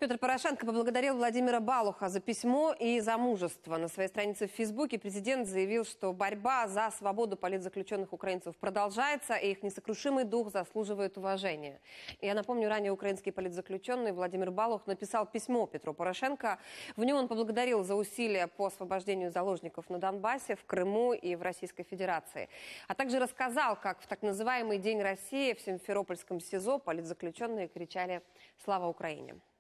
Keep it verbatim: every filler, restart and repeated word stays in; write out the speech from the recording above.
Петр Порошенко поблагодарил Владимира Балуха за письмо и за мужество. На своей странице в Фейсбуке президент заявил, что борьба за свободу политзаключенных украинцев продолжается, и их несокрушимый дух заслуживает уважения. Я напомню, ранее украинский политзаключенный Владимир Балух написал письмо Петру Порошенко. В нем он поблагодарил за усилия по освобождению заложников на Донбассе, в Крыму и в Российской Федерации. А также рассказал, как в так называемый День России в Симферопольском СИЗО политзаключенные кричали «Слава Украине!».